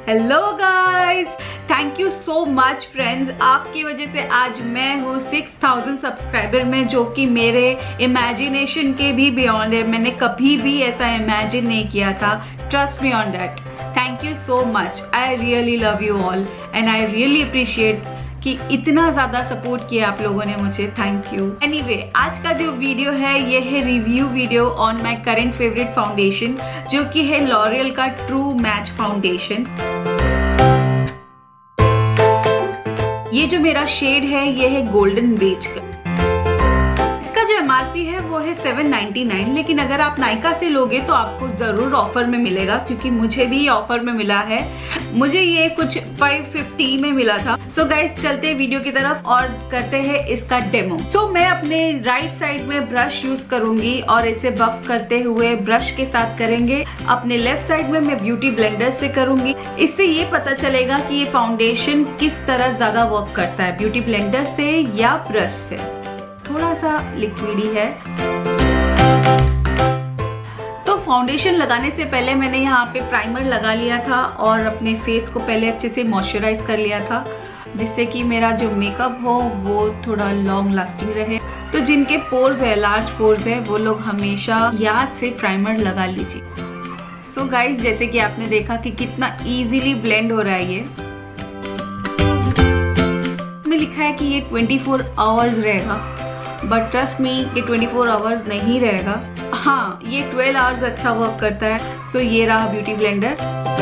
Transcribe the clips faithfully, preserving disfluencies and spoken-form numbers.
Hello guys, thank you so much friends. आपकी वजह से आज मैं हूँ सिक्स थाउजेंड सब्सक्राइबर में, जो कि मेरे इमेजिनेशन के भी बियॉन्ड है। मैंने कभी भी ऐसा इमेजिन नहीं किया था। Trust me on that. Thank you so much. I really love you all and I really appreciate कि इतना ज्यादा सपोर्ट किया आप लोगों ने मुझे। Thank you. एनीवे, आज का जो वीडियो है ये है review video on my current favourite foundation, जो कि है लॉरियल का ट्रू मैच फाउंडेशन। ये जो मेरा शेड है ये है गोल्डन बेज का। इसका जो एमआरपी है वो है सेवन नाइन्टी नाइन, लेकिन अगर आप नायका से लोगे तो आपको जरूर ऑफर में मिलेगा, क्योंकि मुझे भी ऑफर में मिला है। मुझे ये कुछ फाइव फिफ्टी में मिला था। सो so गाइस, चलते हैं वीडियो की तरफ और करते हैं इसका डेमो। सो so, मैं अपने राइट साइड में ब्रश यूज करूंगी और इसे बफ करते हुए ब्रश के साथ करेंगे। अपने लेफ्ट साइड में मैं ब्यूटी ब्लेंडर से करूंगी। इससे ये पता चलेगा कि ये फाउंडेशन किस तरह ज्यादा वर्क करता है, ब्यूटी ब्लेंडर से या ब्रश से। थोड़ा सा लिक्विडी है। तो फाउंडेशन लगाने से पहले मैंने यहाँ पे प्राइमर लगा लिया था और अपने फेस को पहले अच्छे से मॉइस्चराइज कर लिया था, जिससे कि मेरा जो मेकअप हो वो थोड़ा लॉन्ग लास्टिंग रहे। तो जिनके पोर्स है, लार्ज पोर्स है, वो लोग हमेशा याद से प्राइमर लगा लीजिए। सो so गाइस, जैसे कि आपने देखा कि कितना इजीली ब्लेंड हो रहा है। ये इसमें लिखा है कि ये ट्वेंटी फोर आवर्स रहेगा, बट ट्रस्ट मी ये ट्वेंटी फोर आवर्स नहीं रहेगा। हाँ, ये ट्वेल्व आवर्स अच्छा वर्क करता है। सो so ये रहा ब्यूटी ब्लेंडर।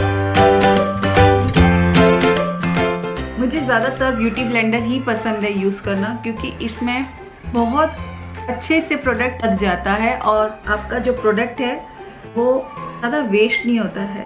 मुझे ज्यादातर ब्यूटी ब्लेंडर ही पसंद है यूज करना, क्योंकि इसमें बहुत अच्छे से प्रोडक्ट लग जाता है और आपका जो प्रोडक्ट है वो ज्यादा वेस्ट नहीं होता है।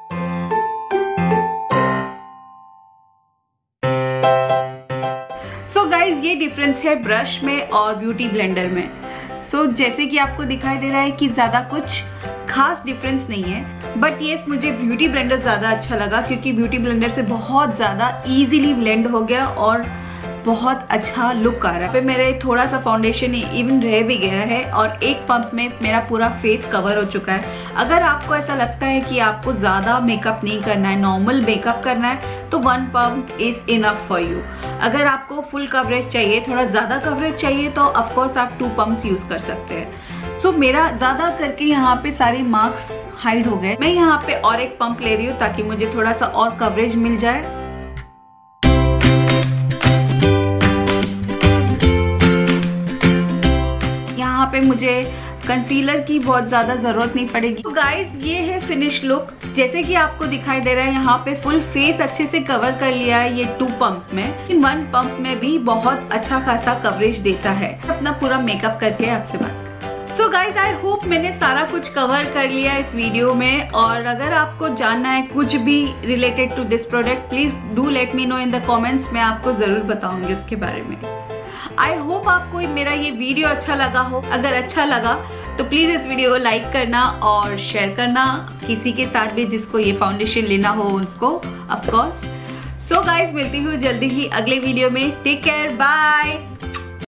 सो गाइज, ये डिफरेंस है ब्रश में और ब्यूटी ब्लेंडर में। सो so, जैसे कि आपको दिखाई दे रहा है कि ज्यादा कुछ खास डिफरेंस नहीं है, बट येस मुझे ब्यूटी ब्लेंडर ज्यादा अच्छा लगा, क्योंकि ब्यूटी ब्लेंडर से बहुत ज्यादा इजीली ब्लेंड हो गया और बहुत अच्छा लुक आ रहा है। पे मेरे थोड़ा सा फाउंडेशन इवन रह भी गया है और एक पंप में मेरा पूरा फेस कवर हो चुका है। अगर आपको ऐसा लगता है कि आपको ज्यादा मेकअप नहीं करना है, नॉर्मल मेकअप करना है, तो one pump is enough for you. अगर आपको फुल कवरेज चाहिए, थोड़ा ज्यादा कवरेज चाहिए, तो ऑफकोर्स आप टू पंप्स यूज कर सकते हैं। सो so, मेरा ज्यादा करके यहाँ पे सारे मार्क्स हाइड हो गए। मैं यहाँ पे और एक पंप ले रही हूँ ताकि मुझे थोड़ा सा और कवरेज मिल जाए। यहाँ पे मुझे कंसीलर की बहुत ज्यादा जरूरत नहीं पड़ेगी। तो गाइस, ये है फिनिश लुक। जैसे कि आपको दिखाई दे रहा है, यहाँ पे फुल फेस अच्छे से कवर कर लिया है ये टू पंप में। वन पंप में भी बहुत अच्छा खासा कवरेज देता है। अपना पूरा मेकअप करके आपसे बात। सो गाइज, आई होप मैंने सारा कुछ कवर कर लिया इस वीडियो में, और अगर आपको जानना है कुछ भी related to this product, please do let me know in the comments. मैं आपको जरूर बताऊंगी उसके बारे में। आई होप आपको मेरा ये वीडियो अच्छा लगा हो। अगर अच्छा लगा तो प्लीज इस वीडियो को लाइक करना और शेयर करना किसी के साथ भी जिसको ये फाउंडेशन लेना हो उसको, ऑफ कोर्स। सो गाइज, मिलती हूँ जल्दी ही अगले वीडियो में। Take care, bye.